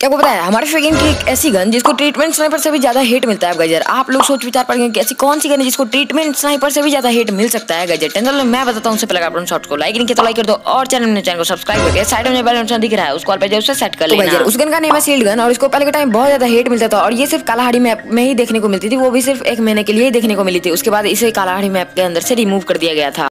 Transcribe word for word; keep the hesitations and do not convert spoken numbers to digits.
क्या आपको पता है हमारे फेगिंग की एक ऐसी गन जिसको ट्रीटमेंट स्नाइपर से भी ज्यादा हेट मिलता है गजर। आप लोग सोच विचार पाएंगे कि ऐसी कौन सी गन है जिसको ट्रीटमेंट स्नाइपर से भी ज्यादा हेट मिल सकता है गजर। टेंशन मैं बताता हूँ। उससे पहले आप शॉट को लाइक नहीं किया तो लाइक कर दो और चैनल में चैनल को सब्सक्राइब करके साइड में बेल आइकन दिख रहा है उसको पे जो उससे सेट कर लेना। तो उस गन का नेम है शील्ड गन और इसको पहले के टाइम बहुत ज्यादा हेट मिलता था और ये सिर्फ कालाहाड़ी मैप में ही देखने को मिलती थी, वो भी सिर्फ एक महीने के लिए देखने को मिली थी। उसके बाद इसे कालाहाड़ी मैप के अंदर से रिमूव कर दिया गया था।